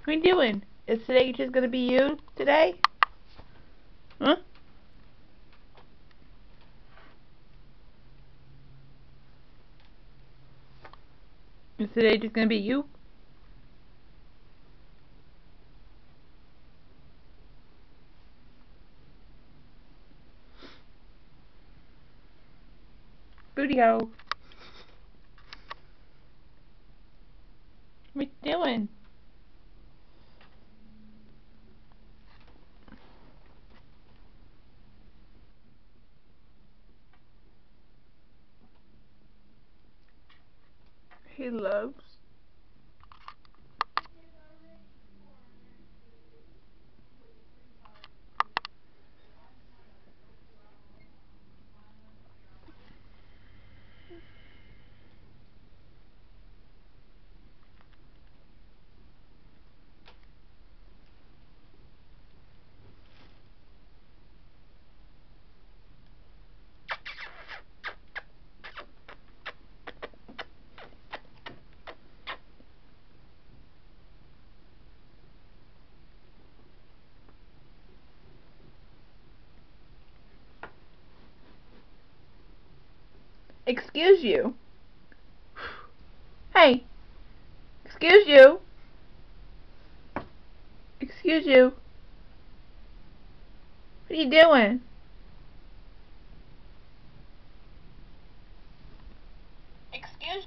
What are you doing? Is today just gonna be you today? Huh? Is today just gonna be you? Booty hole. What you doing? He loves. Excuse you. Hey. Excuse you. Excuse you. What are you doing? Excuse.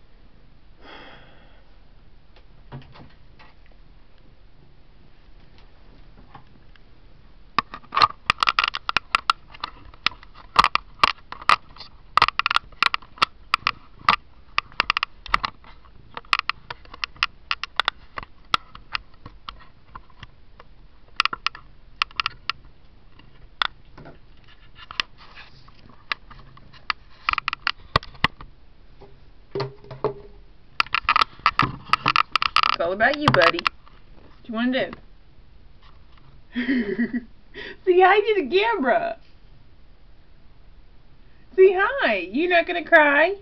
It's all about you, buddy. What you want to do? Say hi to the camera. Say hi. You're not going to cry?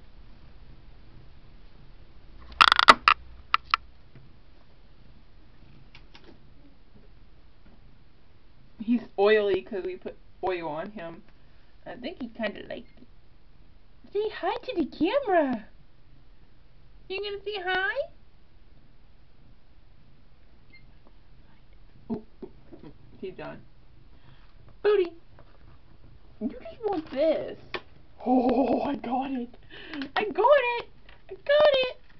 He's oily because we put oil on him. I think he kind of likes it. Say hi to the camera. You going to say hi? Ooh, he's done. Booty, you just want this. Oh, I got it. I got it. I got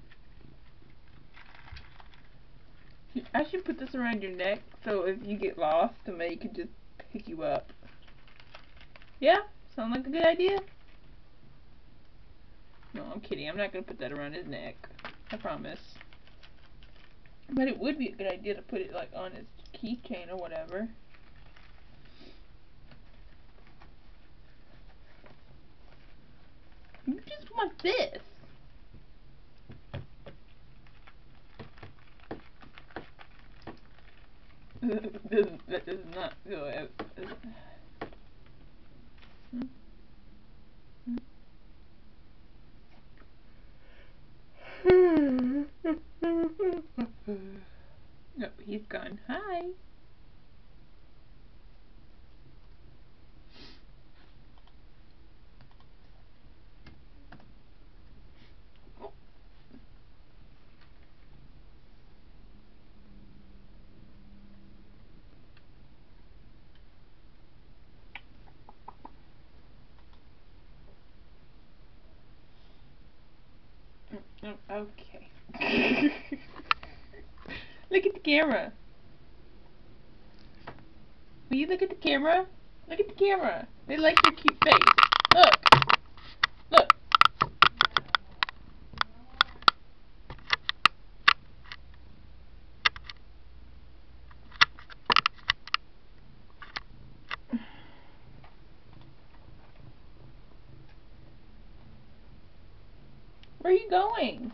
it. I should put this around your neck so if you get lost, somebody can just pick you up. Yeah? Sound like a good idea? No, I'm kidding. I'm not going to put that around his neck. I promise. But it would be a good idea to put it like on his keychain or whatever. You just want this. That does not go out. No, he's gone. Hi. Okay. Look at the camera. Will you look at the camera? Look at the camera. They like your cute face. Look. Look. Where are you going?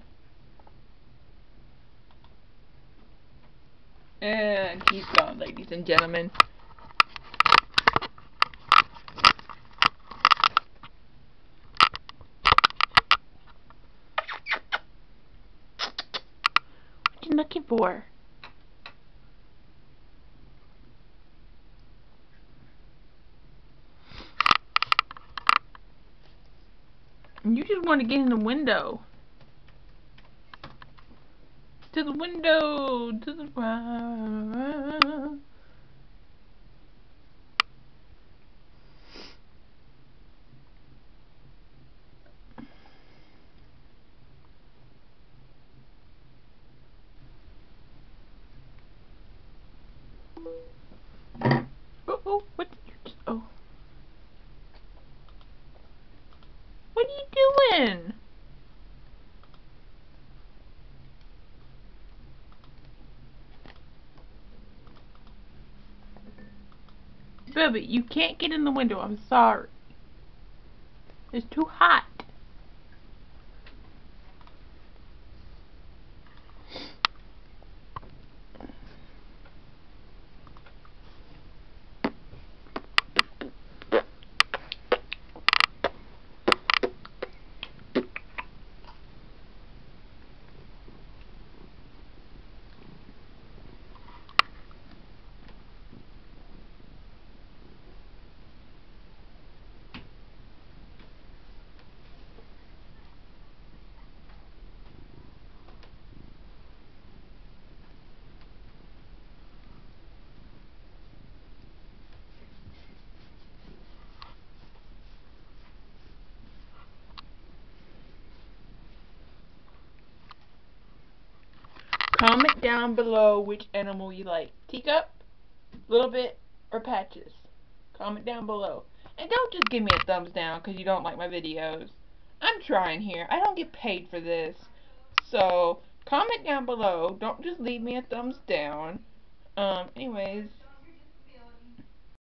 And he's gone, ladies and gentlemen. What are you looking for? You just want to get in the window. To the window, to the ground. Oh, what did you just, oh. What are you doing? Bubby, you can't get in the window, I'm sorry. It's too hot. Comment down below which animal you like. Teacup, Little Bit, or Patches. Comment down below. And don't just give me a thumbs down because you don't like my videos. I'm trying here. I don't get paid for this. So, comment down below. Don't just leave me a thumbs down. Anyways.